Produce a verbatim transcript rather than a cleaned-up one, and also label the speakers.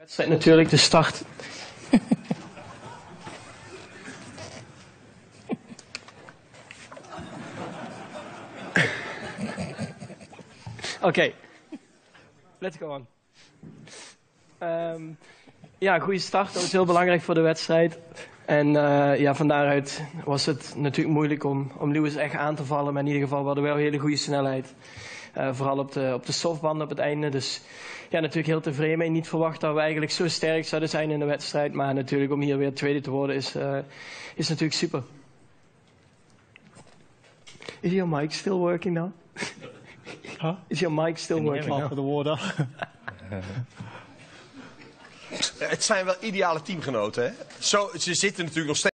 Speaker 1: wedstrijd natuurlijk, de start. Oké, okay. Let's go on. Um, ja, een goede start, dat was heel belangrijk voor de wedstrijd. En uh, ja, van daaruit was het natuurlijk moeilijk om, om Lewis echt aan te vallen. Maar in ieder geval, we hadden wel een hele goede snelheid. Uh, vooral op de, op de softbanden op het einde. Dus ja, natuurlijk heel tevreden mee. Niet verwacht dat we eigenlijk zo sterk zouden zijn in de wedstrijd. Maar natuurlijk om hier weer tweede te worden is, uh, is natuurlijk super. Is your mic still working now?
Speaker 2: Huh?
Speaker 1: Is your mic still working now?
Speaker 2: For the water.
Speaker 3: Het zijn wel ideale teamgenoten, hè? Zo, ze zitten natuurlijk nog steeds.